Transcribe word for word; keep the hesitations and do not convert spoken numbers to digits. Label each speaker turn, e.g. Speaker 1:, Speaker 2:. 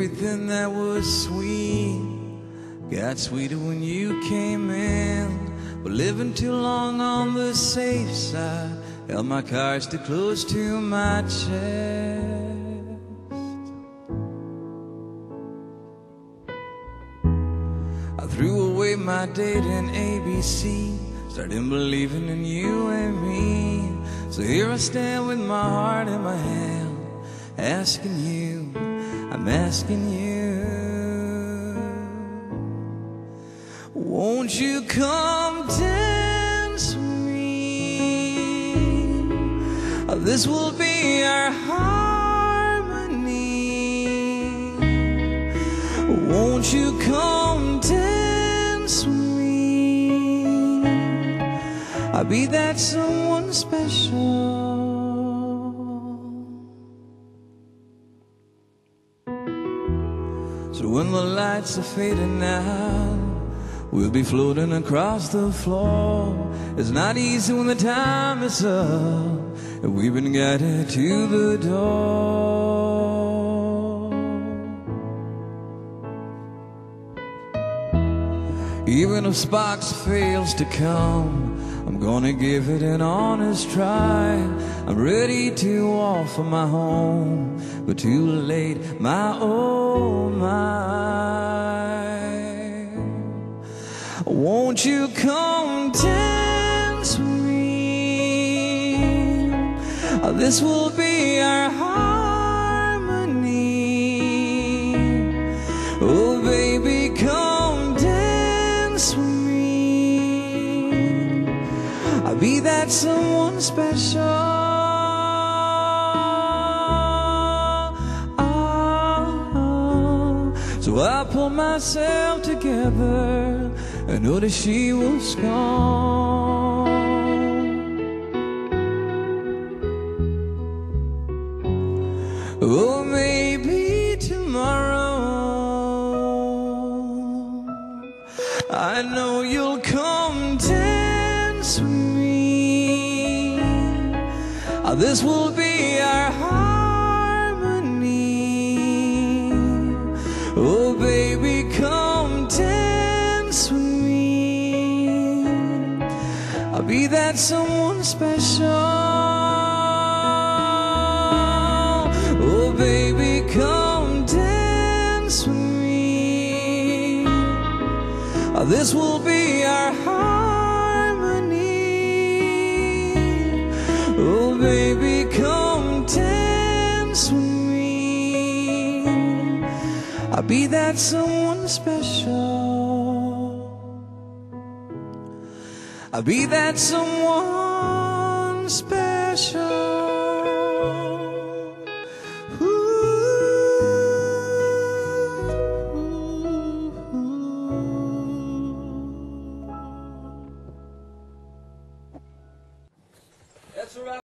Speaker 1: everything that was sweet got sweeter when you came in. But living too long on the safe side held my cards too close to my chest. I threw away my dating A B C, started believing in you and me. So here I stand with my heart in my hand, asking you, I'm asking you, won't you come dance with me? This will be our harmony. Won't you come dance with me? I'll be that someone special. So when the lights are fading out, we'll be floating across the floor. It's not easy when the time is up and we've been guided to the door. Even if sparks fails to come, I'm gonna give it an honest try. I'm ready to offer my home, but too late, my oh my. Won't you come dance with me? This will be our harmony. Oh baby, come dance with me. I'll be that someone special. So I pull myself together, I know that she was gone. Oh, maybe tomorrow I know you'll come dance with me. This will be our harmony. Oh, baby, come dance with me. I'll be that someone special. Oh baby, come dance with me. This will be our harmony. Oh baby, come dance with me. I'll be that someone special. I'll be that someone special.